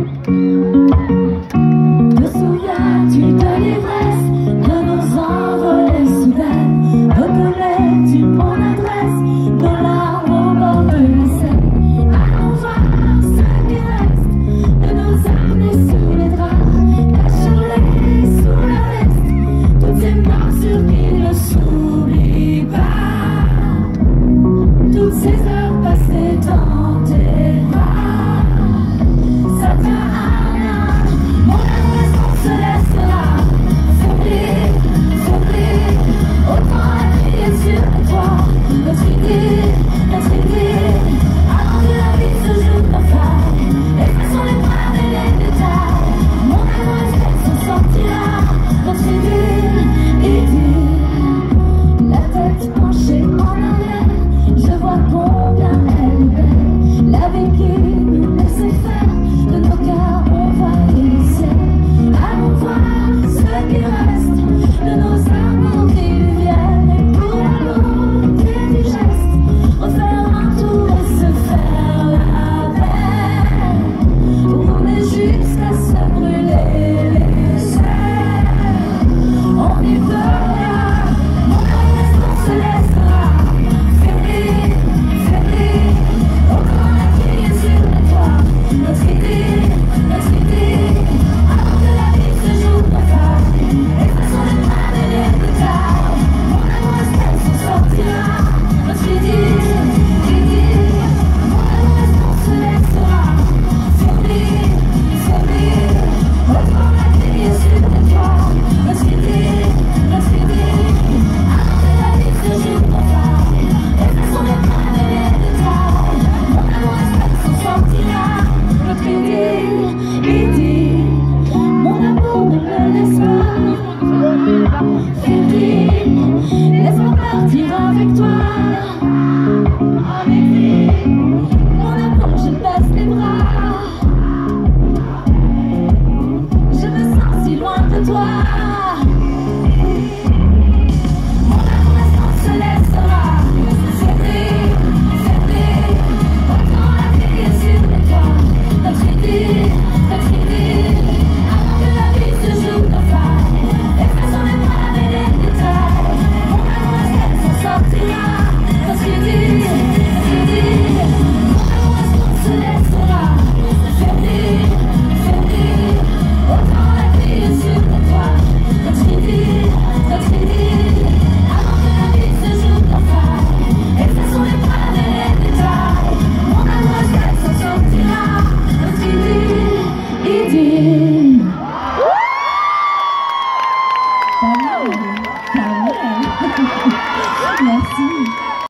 Te souviens-tu de l'ivresse de nos envolées soudaines? Reconnais-tu mon adresse dans l'arbre au bord de la Seine? Allons voir ce qui reste de nos années sous les draps, cachons-les sous la veste, toutes ces morsures qui ne s'oublient pas, toutes ces heures passées dans tes bras. Ça tient à rien, mon amour, on se laissera s'oublier, s'oublier. Autant appuyer sur le toit, notre idée, avant que la vie se joue nos failles. Effaçons les bras et les détails. Mon amour, elle s'en sortira, notre idée. La tête penchée en arrière, je vois combien elle est belle. La vie qui nous laissait faire, de nos cœurs envahit le ciel. Allons voir ce qui reste de nos amours qui viennent. Et pour la beauté du geste, refaire un tour et se faire la belle. Rouler jusqu'à se brûler les ailes. On y peut rien, mon amour, on se laissera faiblir, faiblir. Encore la crier sur le toit, notre idée, avant que la vie se joue nos failles. Effaçons les bras et les détails. Mon amour, elle s'en sortira, notre idée. Mon amour, on se laissera faiblir, faiblir. Encore la crier sur le toit, notre idée, avant que la vie se joue nos failles. Effaçons les bras et les détails. Mon amour, elle s'en sortira, notre idée. Mon amour, ne me laisse pas faiblir. Laisse-moi partir avec toi. Mon amour, je baisse les bras. Je me sens si loin de toi. Mon amour, est-ce qu'on se laissera faiblir, faiblir. Autant la crier sur le toit, notre idée, avant que la vie se joue nos failles. Effaçons les bras et les détails. Mon amour, est-ce qu'elle s'en sortira, notre idée. Mon amour, est-ce qu'on se laissera faiblir, faiblir. Autant la crier sur le toit, notre idée, avant que la vie se joue nos failles. Effaçons les bras et les détails. Mon amour, est-ce qu'elle s'en sortira, notre idée. Pas mal.